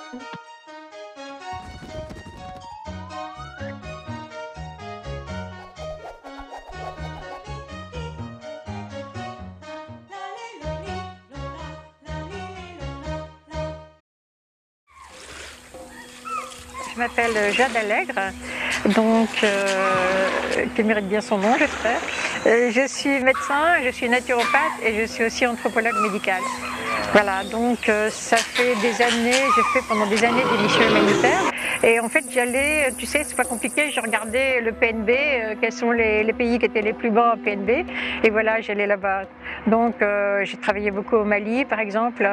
Je m'appelle Jade Allègre, donc qui mérite bien son nom, j'espère. Je suis médecin, je suis naturopathe et je suis aussi anthropologue médical. Voilà, donc ça fait des années, j'ai fait pendant des années des missions humanitaires et en fait j'allais, tu sais, c'est pas compliqué, je regardais le PNB, quels sont les pays qui étaient les plus bas en PNB et voilà, j'allais là-bas. Donc j'ai travaillé beaucoup au Mali par exemple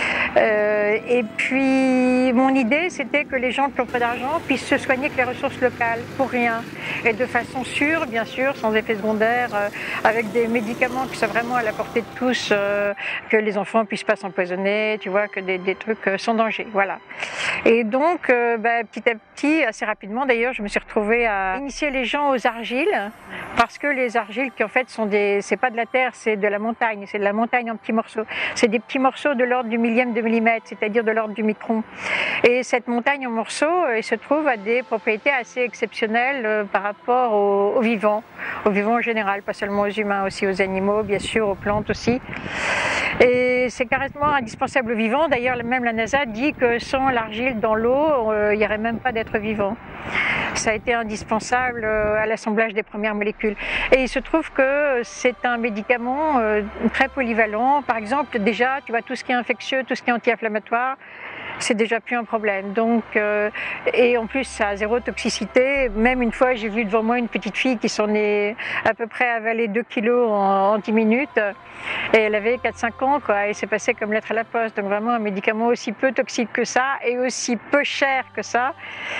et puis mon idée c'était que les gens qui n'ont pas d'argent puissent se soigner avec les ressources locales pour rien et de façon sûre bien sûr, sans effet secondaire, avec des médicaments qui sont vraiment à la portée de tous, que les enfants puissent pas s'empoisonner, tu vois, que des trucs sans danger, voilà. Et donc, petit à petit, assez rapidement d'ailleurs, je me suis retrouvée à initier les gens aux argiles, parce que les argiles qui en fait sont c'est pas de la terre, c'est de la montagne, c'est de la montagne en petits morceaux. C'est des petits morceaux de l'ordre du millième de millimètre, c'est-à-dire de l'ordre du micron. Et cette montagne en morceaux, elle se trouve à des propriétés assez exceptionnelles par rapport aux vivants en général, pas seulement aux humains, aussi aux animaux, bien sûr, aux plantes aussi. Et c'est carrément indispensable aux vivants. D'ailleurs, même la NASA dit que sans l'argile dans l'eau, il n'y aurait même pas d'être vivant. Ça a été indispensable à l'assemblage des premières molécules. Et il se trouve que c'est un médicament très polyvalent. Par exemple, déjà, tu vois, tout ce qui est infectieux, tout ce qui est anti-inflammatoire, c'est déjà plus un problème. Donc, et en plus, ça a zéro toxicité. Même une fois, j'ai vu devant moi une petite fille qui s'en est à peu près avalé 2 kilos en 10 minutes. Et elle avait 4-5 ans, quoi. Et c'est passé comme lettre à la poste. Donc vraiment un médicament aussi peu toxique que ça et aussi peu cher que ça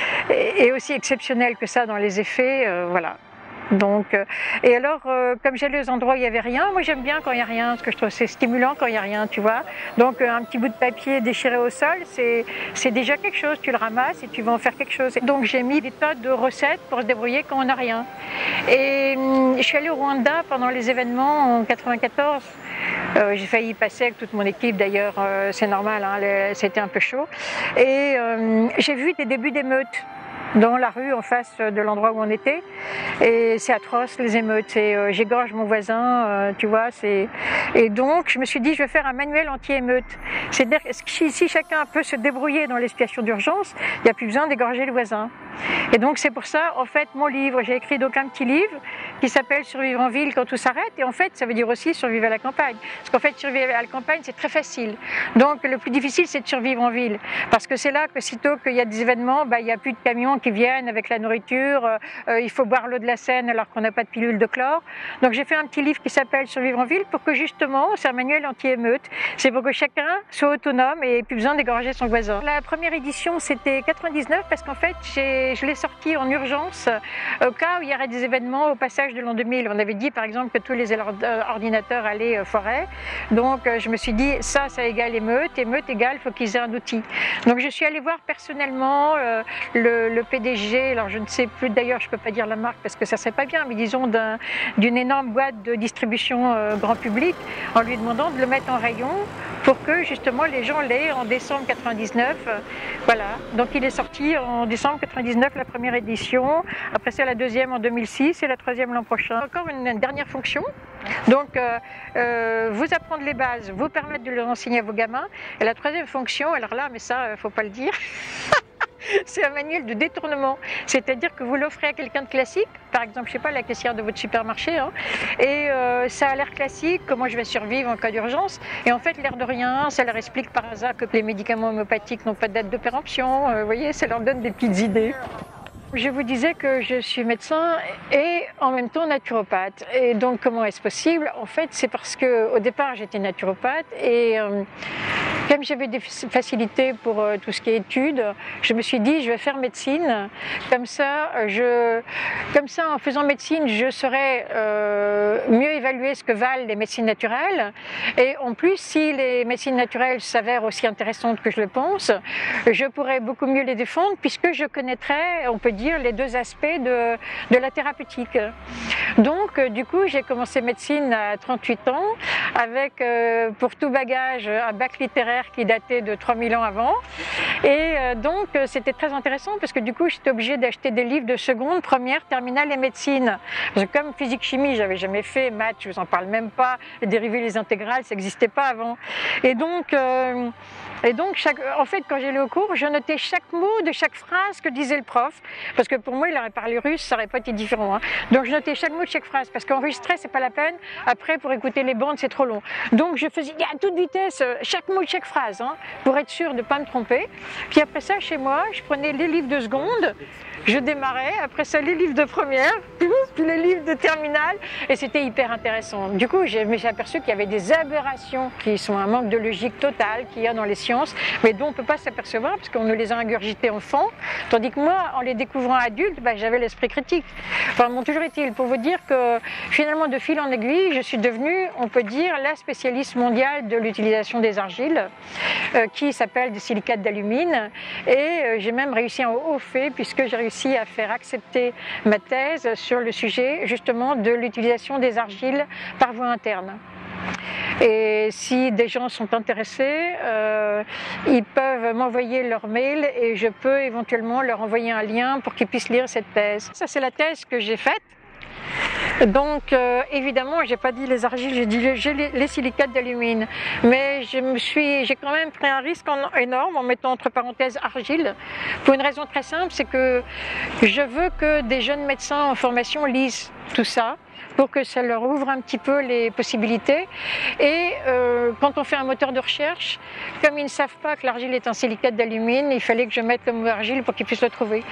et aussi exceptionnel que ça dans les effets, voilà. Donc, et alors, comme j'allais aux endroits où il n'y avait rien, moi j'aime bien quand il n'y a rien, parce que je trouve c'est stimulant quand il n'y a rien, tu vois. Donc un petit bout de papier déchiré au sol, c'est déjà quelque chose, tu le ramasses et tu vas en faire quelque chose. Donc j'ai mis des tas de recettes pour se débrouiller quand on n'a rien. Et je suis allée au Rwanda pendant les événements en 94. J'ai failli y passer avec toute mon équipe d'ailleurs, c'est normal, hein, c'était un peu chaud. Et j'ai vu des débuts d'émeutes dans la rue en face de l'endroit où on était, et c'est atroce les émeutes, j'égorge mon voisin, tu vois, et donc je me suis dit je vais faire un manuel anti-émeute, c'est-à-dire que si chacun peut se débrouiller dans les situations d'urgence, il n'y a plus besoin d'égorger le voisin. Et donc c'est pour ça, en fait, mon livre, j'ai écrit donc un petit livre qui s'appelle Survivre en ville quand tout s'arrête, et en fait ça veut dire aussi survivre à la campagne, parce qu'en fait survivre à la campagne c'est très facile, donc le plus difficile c'est de survivre en ville, parce que c'est là que sitôt qu'il y a des événements, il n'y a plus de camions qui viennent avec la nourriture, il faut boire l'eau de la Seine alors qu'on n'a pas de pilule de chlore. Donc j'ai fait un petit livre qui s'appelle Survivre en ville pour que justement, c'est un manuel anti-émeute, c'est pour que chacun soit autonome et ait plus besoin d'égorger son voisin. La première édition c'était 99 parce qu'en fait je l'ai sorti en urgence au cas où il y aurait des événements au passage de l'an 2000. On avait dit par exemple que tous les ordinateurs allaient foirer, donc je me suis dit ça égale émeute égale faut qu'ils aient un outil. Donc je suis allée voir personnellement le PDG, alors je ne sais plus d'ailleurs, je ne peux pas dire la marque parce que ça ne serait pas bien, mais disons d'une énorme boîte de distribution grand public, en lui demandant de le mettre en rayon pour que justement les gens l'aient en décembre 99. Voilà, donc il est sorti en décembre 99 la première édition, après c'est la deuxième en 2006 et la troisième l'an prochain. Encore une dernière fonction, donc vous apprendre les bases, vous permettre de les enseigner à vos gamins, et la troisième fonction, alors là, mais ça, il ne faut pas le dire, c'est un manuel de détournement, c'est-à-dire que vous l'offrez à quelqu'un de classique, par exemple, je sais pas, la caissière de votre supermarché, hein, et ça a l'air classique, comment je vais survivre en cas d'urgence, et en fait, l'air de rien, ça leur explique par hasard que les médicaments homéopathiques n'ont pas de date de péremption, vous voyez, ça leur donne des petites idées. Je vous disais que je suis médecin et en même temps naturopathe. Et donc comment est-ce possible? En fait, c'est parce qu'au départ j'étais naturopathe et comme j'avais des facilités pour tout ce qui est études, je me suis dit je vais faire médecine. Comme ça, en faisant médecine, je saurais mieux évaluer ce que valent les médecines naturelles. Et en plus, si les médecines naturelles s'avèrent aussi intéressantes que je le pense, je pourrais beaucoup mieux les défendre puisque je connaîtrais, on peut dire, dire, les deux aspects de la thérapeutique. Donc, du coup, j'ai commencé médecine à 38 ans, avec, pour tout bagage, un bac littéraire qui datait de 3000 ans avant. Et donc, c'était très intéressant parce que du coup, j'étais obligée d'acheter des livres de seconde, première, terminale et médecine. Parce que comme physique-chimie, j'avais jamais fait, maths, je vous en parle même pas, les dérivés, les intégrales, ça n'existait pas avant. Et donc, en fait, quand j'allais au cours, je notais chaque mot de chaque phrase que disait le prof, parce que pour moi, il aurait parlé russe, ça aurait pas été différent. Hein. Donc, je notais chaque mot de chaque phrase, parce qu'enregistrer, c'est pas la peine. Après, pour écouter les bandes, c'est trop long. Donc, je faisais à toute vitesse chaque mot de chaque phrase, hein, pour être sûre de ne pas me tromper. Puis après ça, chez moi, je prenais les livres de seconde, je démarrais, après ça, les livres de première, puis les livres de terminale, et c'était hyper intéressant. Du coup, je me suis aperçu qu'il y avait des aberrations qui sont un manque de logique total qu'il y a dans les sciences, mais dont on ne peut pas s'apercevoir parce qu'on nous les a ingurgités enfant, tandis que moi, en les découvrant adulte, j'avais l'esprit critique. Enfin, bon, toujours est-il, pour vous dire que finalement, de fil en aiguille, je suis devenue, on peut dire, la spécialiste mondiale de l'utilisation des argiles, qui s'appelle des silicates d'alumine, et j'ai même réussi un haut fait, puisque j'ai réussi à faire accepter ma thèse sur le sujet, justement, de l'utilisation des argiles par voie interne. Et si des gens sont intéressés, ils peuvent m'envoyer leur mail et je peux éventuellement leur envoyer un lien pour qu'ils puissent lire cette thèse. Ça, c'est la thèse que j'ai faite. Donc évidemment, j'ai pas dit les argiles, j'ai dit les silicates d'alumine. Mais j'ai quand même pris un risque énorme en mettant entre parenthèses argile, pour une raison très simple, c'est que je veux que des jeunes médecins en formation lisent tout ça, pour que ça leur ouvre un petit peu les possibilités. Et quand on fait un moteur de recherche, comme ils ne savent pas que l'argile est un silicate d'alumine, il fallait que je mette le mot argile pour qu'ils puissent le trouver.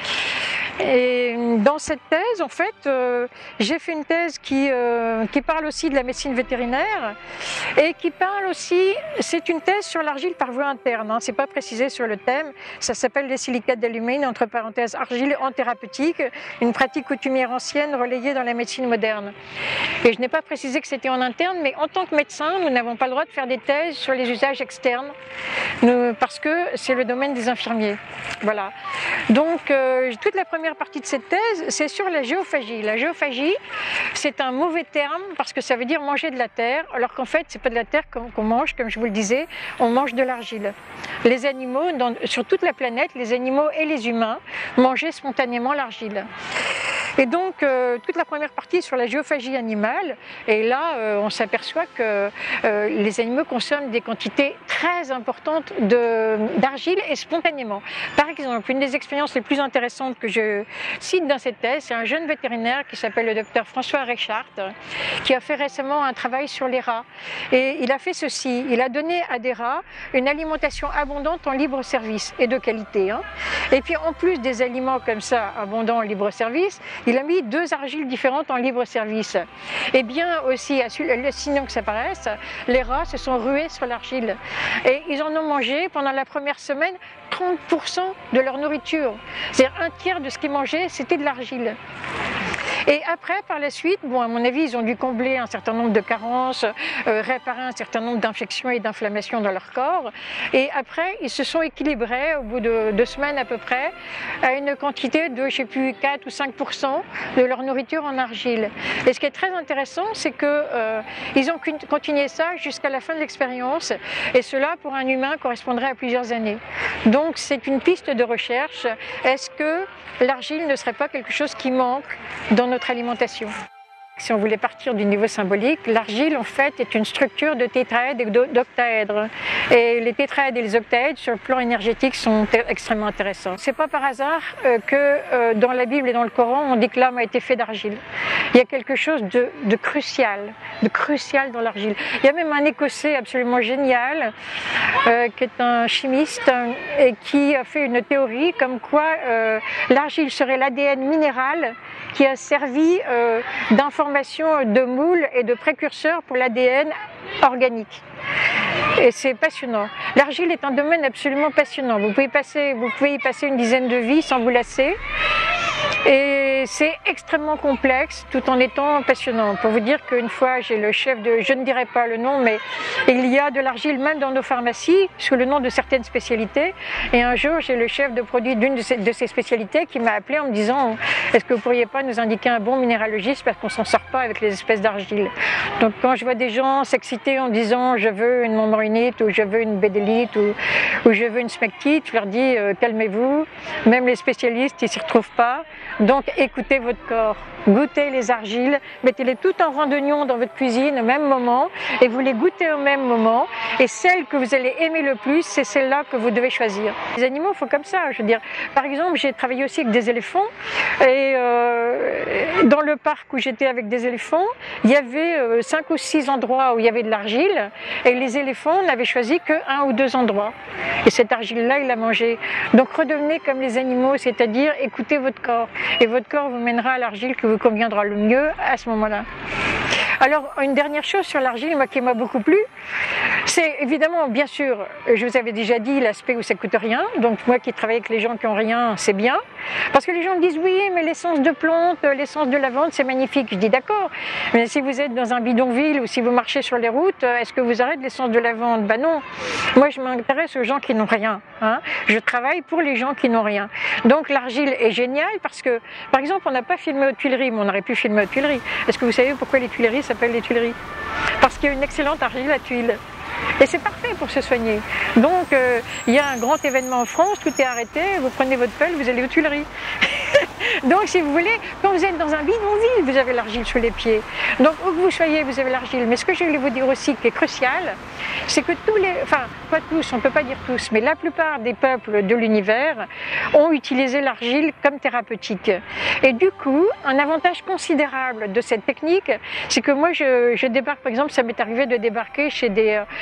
Et dans cette thèse, en fait, j'ai fait une thèse qui parle aussi de la médecine vétérinaire et qui parle aussi, c'est une thèse sur l'argile par voie interne, hein, c'est pas précisé sur le thème, ça s'appelle les silicates d'alumine, entre parenthèses argile en thérapeutique, une pratique coutumière ancienne relayée dans la médecine moderne. Et je n'ai pas précisé que c'était en interne, mais en tant que médecin, nous n'avons pas le droit de faire des thèses sur les usages externes, parce que c'est le domaine des infirmiers. Voilà. Donc, toute la première partie de cette thèse, c'est sur la géophagie. La géophagie, c'est un mauvais terme parce que ça veut dire manger de la terre, alors qu'en fait, c'est pas de la terre qu'on mange, comme je vous le disais, on mange de l'argile. Les animaux, sur toute la planète, les animaux et les humains mangeaient spontanément l'argile. Et donc, toute la première partie sur la géophagie animale, et là, on s'aperçoit que les animaux consomment des quantités très importantes d'argile et spontanément. Par exemple, une des expériences les plus intéressantes que je cite dans cette thèse, c'est un jeune vétérinaire qui s'appelle le docteur François Reichart, qui a fait récemment un travail sur les rats. Et il a fait ceci, il a donné à des rats une alimentation abondante en libre service et de qualité. Hein. Et puis en plus des aliments comme ça, abondants en libre service, il a mis 2 argiles différentes en libre service. Et bien aussi, sinon que ça paraisse, les rats se sont rués sur l'argile. Et ils en ont mangé pendant la première semaine 30% de leur nourriture. C'est-à-dire un tiers de ce qu'ils mangeaient, c'était de l'argile. Et après, par la suite, bon, à mon avis, ils ont dû combler un certain nombre de carences, réparer un certain nombre d'infections et d'inflammations dans leur corps. Et après, ils se sont équilibrés au bout de 2 semaines à peu près, à une quantité de, je sais plus, 4 ou 5% de leur nourriture en argile. Et ce qui est très intéressant, c'est qu'ils ont continué ça jusqu'à la fin de l'expérience. Et cela, pour un humain, correspondrait à plusieurs années. Donc, c'est une piste de recherche. Est-ce que l'argile ne serait pas quelque chose qui manque dans notre alimentation? Si on voulait partir du niveau symbolique, l'argile en fait est une structure de tétraèdres et d'octaèdres. Et les tétraèdres et les octaèdres sur le plan énergétique sont extrêmement intéressants. C'est pas par hasard que dans la Bible et dans le Coran, on dit que l'homme a été fait d'argile. Il y a quelque chose de crucial dans l'argile. Il y a même un Écossais absolument génial qui est un chimiste et qui a fait une théorie comme quoi l'argile serait l'ADN minéral qui a servi d'information de moule et de précurseur pour l'ADN organique. Et c'est passionnant. L'argile est un domaine absolument passionnant. Vous pouvez y passer une dizaine de vies sans vous lasser. Et Et c'est extrêmement complexe tout en étant passionnant. Pour vous dire qu'une fois, j'ai le chef de, je ne dirai pas le nom, mais il y a de l'argile même dans nos pharmacies sous le nom de certaines spécialités. Et un jour, j'ai le chef de produit d'une de ces spécialités qui m'a appelé en me disant « Est-ce que vous pourriez pas nous indiquer un bon minéralogiste parce qu'on s'en sort pas avec les espèces d'argile ?» Donc quand je vois des gens s'exciter en disant « Je veux une montmorillonite » ou « Je veux une bédélite » ou « Je veux une smectite », je leur dis « Calmez-vous, même les spécialistes, ils s'y retrouvent pas. Donc écoutez votre corps, goûtez les argiles, mettez-les toutes en rang d'oignon dans votre cuisine au même moment et vous les goûtez au même moment. Et celle que vous allez aimer le plus, c'est celle-là que vous devez choisir. Les animaux font comme ça, je veux dire. Par exemple, j'ai travaillé aussi avec des éléphants et dans le parc où j'étais avec des éléphants, il y avait 5 ou 6 endroits où il y avait de l'argile et les éléphants n'avaient choisi que 1 ou 2 endroits. Et cette argile-là, ils la mangeaient. Donc redevenez comme les animaux, c'est-à-dire écoutez votre corps. Et votre corps vous mènera à l'argile que vous conviendra le mieux à ce moment-là. Alors, une dernière chose sur l'argile, moi, qui m'a beaucoup plu, c'est évidemment, bien sûr, je vous avais déjà dit l'aspect où ça coûte rien. Donc, moi qui travaille avec les gens qui ont rien, c'est bien. Parce que les gens me disent, oui, mais l'essence de plante, l'essence de lavande, c'est magnifique. Je dis, d'accord. Mais si vous êtes dans un bidonville ou si vous marchez sur les routes, est-ce que vous arrêtez l'essence de lavande? Ben non. Moi, je m'intéresse aux gens qui n'ont rien. Hein. Je travaille pour les gens qui n'ont rien. Donc, l'argile est géniale parce que, par exemple, on n'a pas filmé aux Tuileries, mais on aurait pu filmer aux Tuileries. Est-ce que vous savez pourquoi les Tuileries s'appellent les Tuileries? Parce qu'il y a une excellente argile à tuiles. Et c'est parfait pour se soigner. Donc, il y a un grand événement en France, tout est arrêté, vous prenez votre pelle, vous allez aux Tuileries. Donc, si vous voulez, quand vous êtes dans un bidonville, vous avez l'argile sous les pieds. Donc, où que vous soyez, vous avez l'argile. Mais ce que je voulais vous dire aussi, qui est crucial, c'est que tous les, enfin, pas tous, on ne peut pas dire tous, mais la plupart des peuples de l'univers ont utilisé l'argile comme thérapeutique. Et du coup, un avantage considérable de cette technique, c'est que moi, je débarque, par exemple, ça m'est arrivé de débarquer chez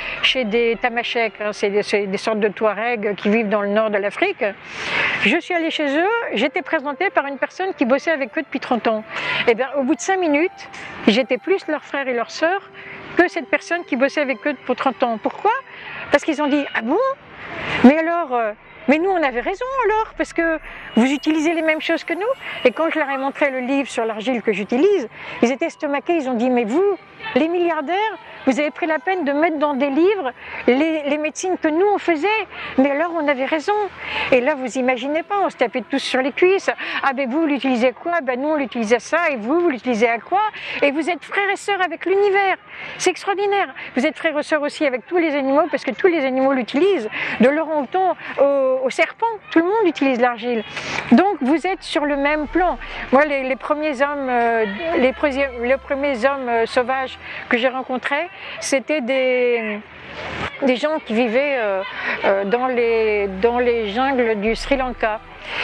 des Tamasheks, hein, c'est des sortes de Touaregs qui vivent dans le nord de l'Afrique. Je suis allée chez eux, j'étais présentée par une personne qui bossait avec eux depuis 30 ans. Et bien, au bout de 5 minutes, j'étais plus leur frère et leur sœur que cette personne qui bossait avec eux pour 30 ans. Pourquoi? Parce qu'ils ont dit, ah bon? Mais alors, mais nous on avait raison alors, parce que vous utilisez les mêmes choses que nous. Et quand je leur ai montré le livre sur l'argile que j'utilise, ils étaient estomaqués, ils ont dit, mais vous, les milliardaires, vous avez pris la peine de mettre dans des livres les médecines que nous on faisait, mais alors on avait raison. Et là vous imaginez pas, on se tapait tous sur les cuisses. Ah ben vous l'utilisez quoi? Ben nous on l'utilisait ça, et vous l'utilisez à quoi? Et vous êtes frères et sœurs avec l'univers. C'est extraordinaire. Vous êtes frères et sœurs aussi avec tous les animaux, parce que tous les animaux l'utilisent, de l'orang-outan au serpent, tout le monde utilise l'argile. Donc vous êtes sur le même plan. Moi les premiers hommes, les premiers hommes sauvages que j'ai rencontrés, c'était des gens qui vivaient dans les jungles du Sri Lanka.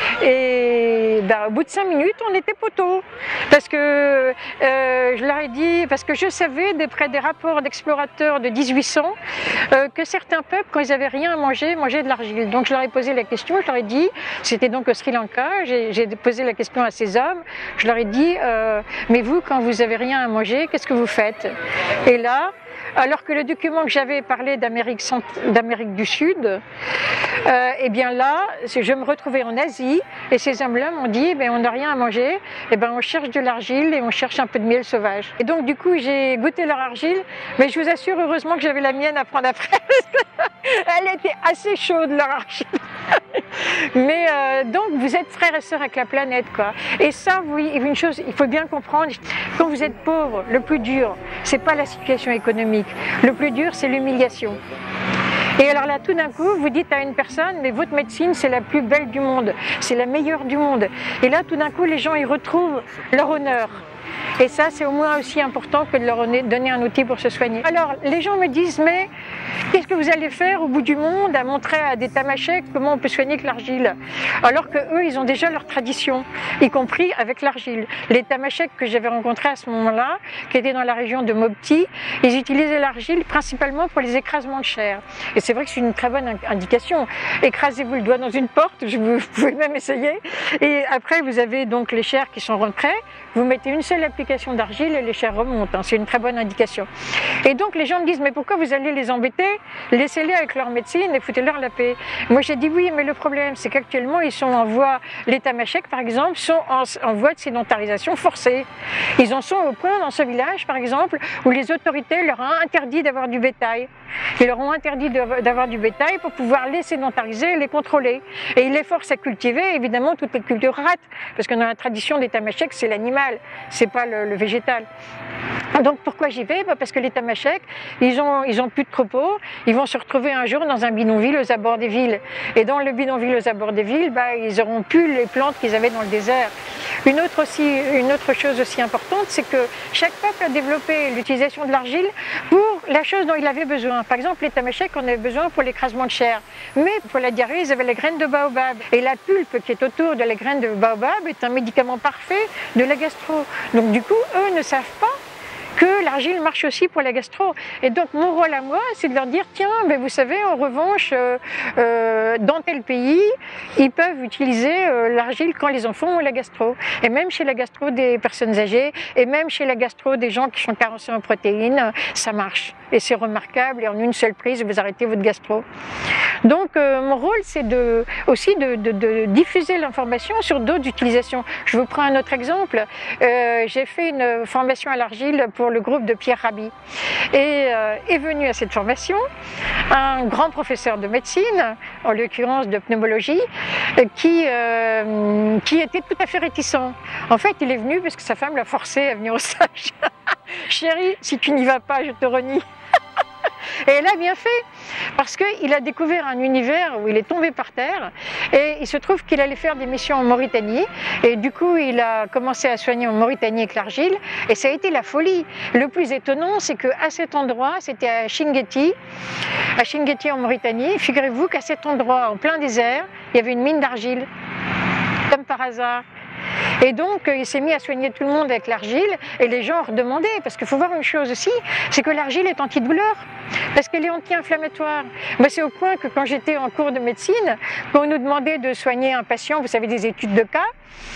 Et au bout de 5 minutes, on était poteaux. Parce que je leur ai dit, parce que je savais, d'après des rapports d'explorateurs de 1800, que certains peuples, quand ils n'avaient rien à manger, mangeaient de l'argile. Donc je leur ai posé la question, je leur ai dit, c'était donc au Sri Lanka, j'ai posé la question à ces hommes, je leur ai dit, mais vous, quand vous n'avez rien à manger, qu'est-ce que vous faites? Et là, alors que le document que j'avais parlait d'Amérique du Sud, et bien là, je me retrouvais en Asie et ces hommes-là m'ont dit, on n'a rien à manger, on cherche de l'argile et on cherche un peu de miel sauvage. Et donc du coup, j'ai goûté leur argile, mais je vous assure, heureusement que j'avais la mienne à prendre après, elle était assez chaude leur argile. Mais donc vous êtes frères et sœurs avec la planète, quoi. Et ça, oui, une chose, il faut bien comprendre, quand vous êtes pauvre, le plus dur, c'est pas la situation économique. Le plus dur, c'est l'humiliation. Et alors là, tout d'un coup, vous dites à une personne, mais votre médecine, c'est la plus belle du monde, c'est la meilleure du monde. Et là, tout d'un coup, les gens y retrouvent leur honneur. Et ça, c'est au moins aussi important que de leur donner un outil pour se soigner. Alors, les gens me disent, mais qu'est-ce que vous allez faire au bout du monde à montrer à des Tamasheks comment on peut soigner avec l'argile? Alors qu'eux, ils ont déjà leur tradition, y compris avec l'argile. Les Tamasheks que j'avais rencontrés à ce moment-là, qui étaient dans la région de Mopti, ils utilisaient l'argile principalement pour les écrasements de chair. Et c'est vrai que c'est une très bonne indication. Écrasez-vous le doigt dans une porte, vous pouvez même essayer. Et après, vous avez donc les chairs qui sont rentrées, vous mettez une seule application d'argile et les chairs remontent, c'est une très bonne indication. Et donc les gens me disent mais pourquoi vous allez les embêter? Laissez-les avec leur médecine et foutez-leur la paix. Moi j'ai dit oui, mais le problème c'est qu'actuellement ils sont en voie, les Tamasheks par exemple sont en voie de sédentarisation forcée. Ils en sont au point dans ce village par exemple où les autorités leur ont interdit d'avoir du bétail. Ils leur ont interdit d'avoir du bétail pour pouvoir les sédentariser et les contrôler. Et ils les forcent à cultiver évidemment toutes les cultures rates, parce que dans la tradition des Tamasheks c'est l'animal, c'est pas le végétal. Donc pourquoi j'y vais? Parce que les Tamasheks, ils ont plus de troupeaux, ils vont se retrouver un jour dans un bidonville aux abords des villes. Et dans le bidonville aux abords des villes, ils auront plus les plantes qu'ils avaient dans le désert. Une autre chose aussi importante, c'est que chaque peuple a développé l'utilisation de l'argile pour la chose dont il avait besoin. Par exemple, les Tamasheks, on avait besoin pour l'écrasement de chair. Mais pour la diarrhée, ils avaient les graines de baobab. Et la pulpe qui est autour de la graine de baobab est un médicament parfait de la gastro. Donc du coup, eux ne savent pas que l'argile marche aussi pour la gastro. Et donc mon rôle à moi, c'est de leur dire tiens, mais vous savez, en revanche, dans tel pays, ils peuvent utiliser l'argile quand les enfants ont la gastro. Et même chez la gastro des personnes âgées, et même chez la gastro des gens qui sont carencés en protéines, ça marche. Et c'est remarquable, et en une seule prise, vous arrêtez votre gastro. Donc mon rôle, c'est aussi de diffuser l'information sur d'autres utilisations. Je vous prends un autre exemple. J'ai fait une formation à l'argile pour le groupe de Pierre Rabhi. Et est venu à cette formation un grand professeur de médecine, en l'occurrence de pneumologie, qui était tout à fait réticent. En fait, il est venu parce que sa femme l'a forcé à venir au stage. Chérie, si tu n'y vas pas, je te renie. Et elle a bien fait, parce qu'il a découvert un univers où il est tombé par terre, et il se trouve qu'il allait faire des missions en Mauritanie, et du coup il a commencé à soigner en Mauritanie avec l'argile, et ça a été la folie. Le plus étonnant, c'est qu'à cet endroit, c'était à Chinguetti en Mauritanie, figurez-vous qu'à cet endroit, en plein désert, il y avait une mine d'argile, comme par hasard. Et donc il s'est mis à soigner tout le monde avec l'argile, et les gens ont redemandé, parce qu'il faut voir une chose aussi, c'est que l'argile est antidouleur, parce qu'elle est anti-inflammatoire. Moi c'est au point que quand j'étais en cours de médecine, quand on nous demandait de soigner un patient, vous savez, des études de cas,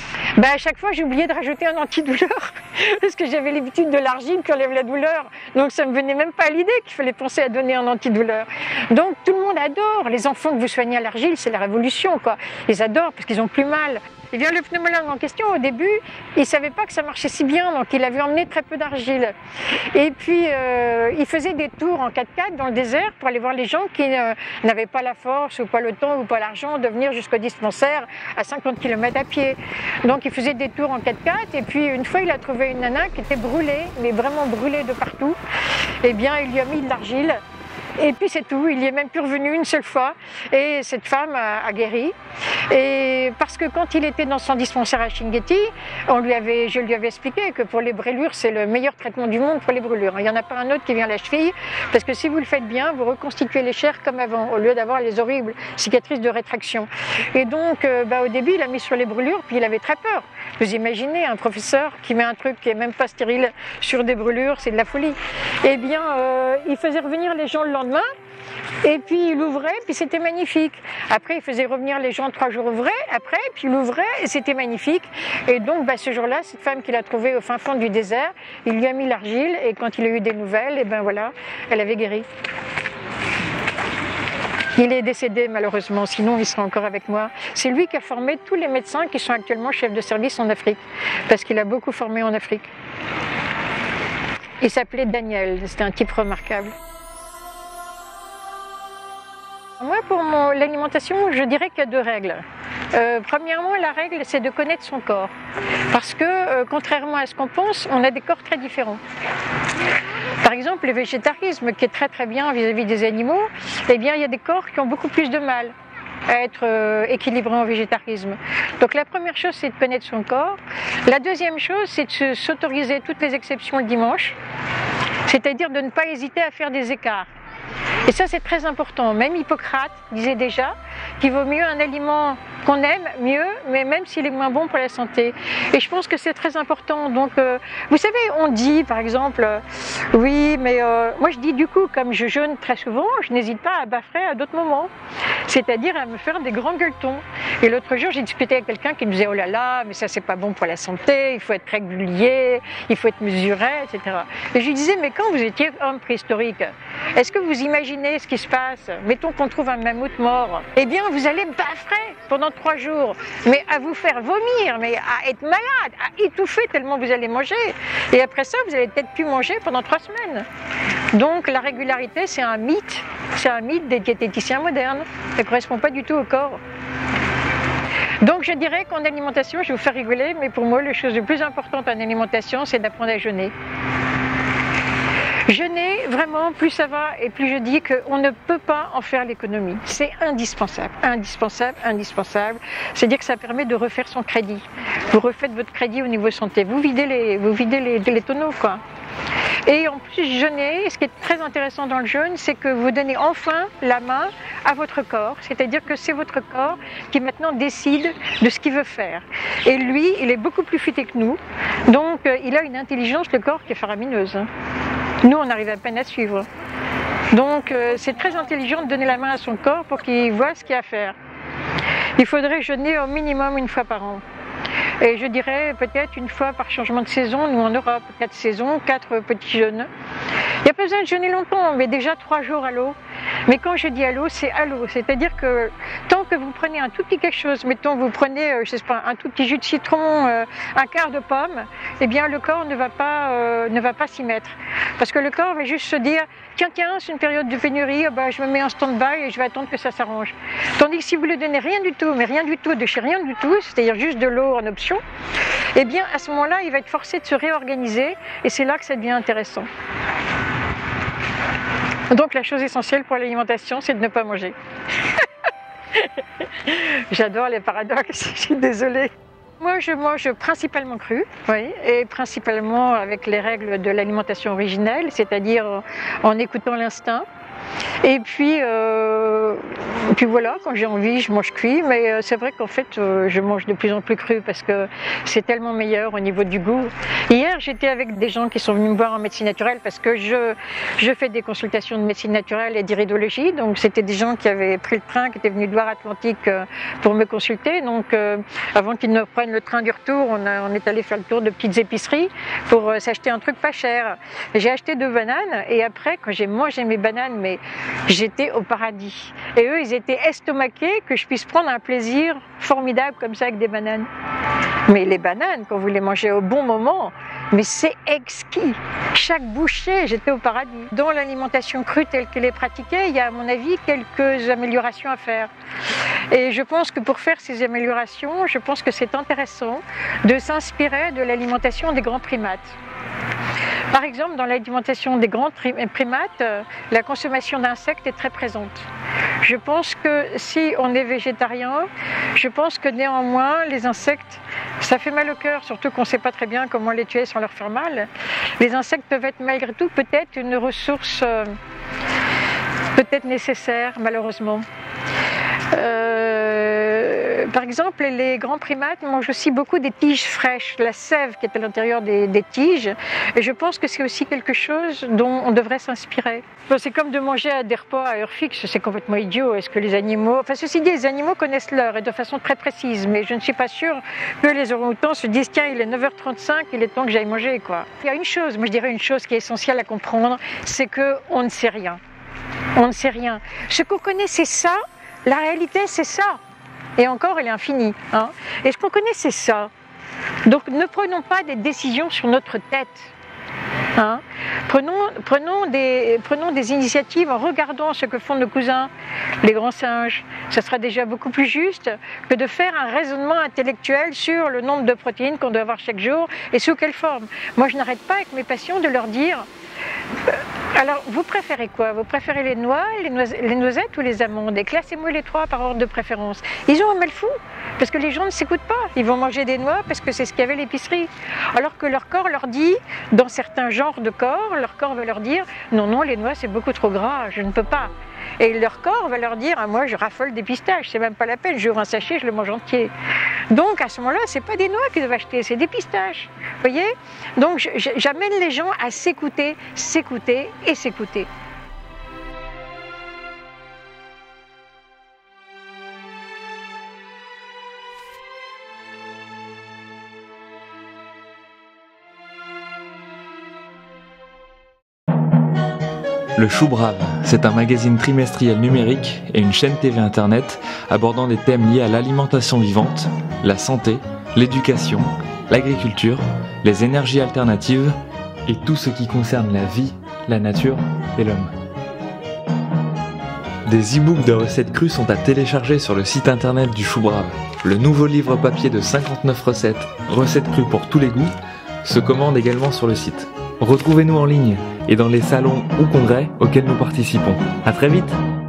à chaque fois j'oubliais de rajouter un antidouleur, parce que j'avais l'habitude de l'argile qui enlève la douleur, donc ça me venait même pas à l'idée qu'il fallait penser à donner un antidouleur. Donc tout le monde adore, les enfants que vous soignez à l'argile, c'est la révolution quoi, ils adorent parce qu'ils ont plus mal. Et bien le pneumologue en question, au début, il ne savait pas que ça marchait si bien, donc il avait emmené très peu d'argile. Et puis il faisait des tours en 4x4 dans le désert pour aller voir les gens qui n'avaient pas la force ou pas le temps ou pas l'argent de venir jusqu'au dispensaire à 50 km à pied. Donc il faisait des tours en 4x4, et puis une fois il a trouvé une nana qui était brûlée, mais vraiment brûlée de partout. Et bien il lui a mis de l'argile. Et puis c'est tout, il n'y est même plus revenu une seule fois, et cette femme a guéri. Et parce que quand il était dans son dispensaire à Chinguetti, je lui avais expliqué que pour les brûlures, c'est le meilleur traitement du monde pour les brûlures. Il n'y en a pas un autre qui vient à la cheville, parce que si vous le faites bien, vous reconstituez les chairs comme avant, au lieu d'avoir les horribles cicatrices de rétraction. Et donc au début, il a mis sur les brûlures, puis il avait très peur. Vous imaginez un professeur qui met un truc qui n'est même pas stérile sur des brûlures, c'est de la folie. Eh bien, il faisait revenir les gens le lendemain, et puis il ouvrait, puis c'était magnifique. Après, il faisait revenir les gens 3 jours ouvrés, après, puis il ouvrait, et c'était magnifique. Et donc, ce jour-là, cette femme qu'il a trouvée au fin fond du désert, il lui a mis l'argile, et quand il a eu des nouvelles, et voilà, elle avait guéri. Il est décédé malheureusement, sinon il sera encore avec moi. C'est lui qui a formé tous les médecins qui sont actuellement chefs de service en Afrique, parce qu'il a beaucoup formé en Afrique. Il s'appelait Daniel, c'était un type remarquable. Moi, pour l'alimentation, je dirais qu'il y a 2 règles. Premièrement, la règle, c'est de connaître son corps. Parce que, contrairement à ce qu'on pense, on a des corps très différents. Par exemple, le végétarisme, qui est très très bien vis-à-vis des animaux, eh bien, il y a des corps qui ont beaucoup plus de mal à être équilibrés en végétarisme. Donc la première chose, c'est de connaître son corps. La deuxième chose, c'est de s'autoriser toutes les exceptions le dimanche, c'est-à-dire de ne pas hésiter à faire des écarts. Et ça, c'est très important. Même Hippocrate disait déjà qu'il vaut mieux un aliment qu'on aime mieux, mais même s'il est moins bon pour la santé. Et je pense que c'est très important. Donc, vous savez, on dit par exemple, oui, mais moi je dis du coup, comme je jeûne très souvent, je n'hésite pas à baffrer à d'autres moments, c'est-à-dire à me faire des grands gueuletons. Et l'autre jour, j'ai discuté avec quelqu'un qui me disait, oh là là, mais ça c'est pas bon pour la santé, il faut être régulier, il faut être mesuré, etc. Et je lui disais, mais quand vous étiez homme préhistorique, est-ce que vous imaginez ce qui se passe? Mettons qu'on trouve un mammouth mort, eh bien vous allez baffrer pendant 3 jours, mais à vous faire vomir, mais à être malade, à étouffer tellement vous allez manger. Et après ça, vous allez peut-être plus manger pendant 3 semaines. Donc la régularité, c'est un mythe des diététiciens modernes. Ça ne correspond pas du tout au corps. Donc je dirais qu'en alimentation, je vais vous faire rigoler, mais pour moi, la chose la plus importante en alimentation, c'est d'apprendre à jeûner. Jeûner, vraiment, plus ça va et plus je dis qu'on ne peut pas en faire l'économie. C'est indispensable, indispensable, indispensable. C'est-à-dire que ça permet de refaire son crédit. Vous refaites votre crédit au niveau santé. Vous videz les tonneaux, quoi. Et en plus, jeûner, ce qui est très intéressant dans le jeûne, c'est que vous donnez enfin la main à votre corps. C'est-à-dire que c'est votre corps qui maintenant décide de ce qu'il veut faire. Et lui, il est beaucoup plus futé que nous. Donc, il a une intelligence, le corps, qui est faramineuse. Nous, on arrive à peine à suivre. Donc, c'est très intelligent de donner la main à son corps pour qu'il voit ce qu'il y a à faire. Il faudrait jeûner au minimum 1 fois par an. Et je dirais peut-être 1 fois par changement de saison. Nous, en Europe, 4 saisons, 4 petits jeûnes. Il n'y a pas besoin de jeûner longtemps, mais déjà 3 jours à l'eau. Mais quand je dis à l'eau, c'est à l'eau. C'est-à-dire que tant que vous prenez un tout petit quelque chose, mettons vous prenez, je sais pas, un tout petit jus de citron, un quart de pomme, eh bien le corps ne va pas s'y mettre. Parce que le corps va juste se dire, tiens, c'est une période de pénurie, bah, je me mets en stand-by et je vais attendre que ça s'arrange. Tandis que si vous lui donnez rien du tout, mais rien du tout, de chez rien du tout, c'est-à-dire juste de l'eau en option, eh bien à ce moment-là, il va être forcé de se réorganiser et c'est là que ça devient intéressant. Donc la chose essentielle pour l'alimentation, c'est de ne pas manger. J'adore les paradoxes, je suis désolée. Moi, je mange principalement cru, oui, et principalement avec les règles de l'alimentation originelle, c'est-à-dire en écoutant l'instinct. Et puis voilà, quand j'ai envie, je mange cuit, mais c'est vrai qu'en fait, je mange de plus en plus cru parce que c'est tellement meilleur au niveau du goût. Hier, j'étais avec des gens qui sont venus me voir en médecine naturelle parce que je fais des consultations de médecine naturelle et d'iridologie, donc c'était des gens qui avaient pris le train, qui étaient venus de Loire-Atlantique pour me consulter. Donc avant qu'ils ne prennent le train du retour, on est allé faire le tour de petites épiceries pour s'acheter un truc pas cher. J'ai acheté 2 bananes et après, quand j'ai mangé mes bananes, mais j'étais au paradis. Et eux, ils étaient estomaqués que je puisse prendre un plaisir formidable comme ça avec des bananes. Mais les bananes, quand vous les mangez au bon moment, mais c'est exquis. Chaque bouchée, j'étais au paradis. Dans l'alimentation crue telle qu'elle est pratiquée, il y a à mon avis quelques améliorations à faire. Et je pense que pour faire ces améliorations, je pense que c'est intéressant de s'inspirer de l'alimentation des grands primates. Par exemple, dans l'alimentation des grands primates, la consommation d'insectes est très présente. Je pense que si on est végétarien, je pense que néanmoins, les insectes, ça fait mal au cœur, surtout qu'on ne sait pas très bien comment les tuer sans leur faire mal. Les insectes peuvent être malgré tout peut-être une ressource peut-être nécessaire, malheureusement. Par exemple, les grands primates mangent aussi beaucoup des tiges fraîches, la sève qui est à l'intérieur des tiges. Et je pense que c'est aussi quelque chose dont on devrait s'inspirer. C'est comme de manger à des repas à heure fixe, c'est complètement idiot. Est-ce que les animaux... Enfin, ceci dit, les animaux connaissent l'heure et de façon très précise, mais je ne suis pas sûre que les orang-outans se disent « Tiens, il est 9h35, il est temps que j'aille manger, quoi ». Il y a une chose, moi je dirais une chose qui est essentielle à comprendre, c'est qu'on ne sait rien. On ne sait rien. Ce qu'on connaît, c'est ça. La réalité, c'est ça. Et encore, elle est infinie. Hein. Et ce qu'on connaît, c'est ça. Donc, ne prenons pas des décisions sur notre tête. Hein. Prenons des initiatives en regardant ce que font nos cousins, les grands singes. Ça sera déjà beaucoup plus juste que de faire un raisonnement intellectuel sur le nombre de protéines qu'on doit avoir chaque jour et sous quelle forme. Moi, je n'arrête pas avec mes patients de leur dire... Alors, vous préférez quoi? Vous préférez les noix, les noisettes ou les amandes? Et classez-moi les 3 par ordre de préférence. Ils ont un mal fou, parce que les gens ne s'écoutent pas. Ils vont manger des noix parce que c'est ce qu'il y avait à l'épicerie. Alors que leur corps leur dit, dans certains genres de corps, leur corps va leur dire « Non, non, les noix c'est beaucoup trop gras, je ne peux pas ». Et leur corps va leur dire « Ah, moi, je raffole des pistaches, c'est même pas la peine, j'ouvre un sachet, je le mange entier. » Donc, à ce moment-là, c'est pas des noix qu'ils doivent acheter, c'est des pistaches. Vous voyez? Donc, j'amène les gens à s'écouter, s'écouter et s'écouter. Le Chou Brave, c'est un magazine trimestriel numérique et une chaîne TV Internet abordant des thèmes liés à l'alimentation vivante, la santé, l'éducation, l'agriculture, les énergies alternatives et tout ce qui concerne la vie, la nature et l'homme. Des e-books de recettes crues sont à télécharger sur le site internet du Chou Brave. Le nouveau livre papier de 59 recettes crues pour tous les goûts, se commande également sur le site. Retrouvez-nous en ligne et dans les salons ou congrès auxquels nous participons. À très vite!